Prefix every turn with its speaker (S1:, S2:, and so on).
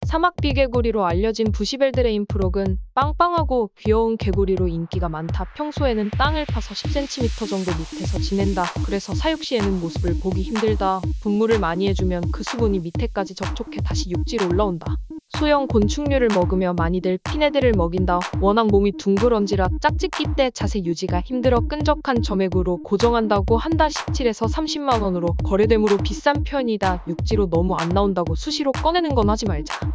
S1: 사막 비개구리로 알려진 부시벨드레인 프록은 빵빵하고 귀여운 개구리로 인기가 많다. 평소에는 땅을 파서 10cm 정도 밑에서 지낸다. 그래서 사육 시에는 모습을 보기 힘들다. 분무를 많이 해주면 그 수분이 밑에까지 접촉해 다시 육지로 올라온다. 소형 곤충류를 먹으며 많이들 피네들을 먹인다. 워낙 몸이 둥그런지라 짝짓기 때 자세 유지가 힘들어 끈적한 점액으로 고정한다고 한다. 17에서 30만 원으로 거래되므로 비싼 편이다. 육지로 너무 안 나온다고 수시로 꺼내는 건 하지 말자.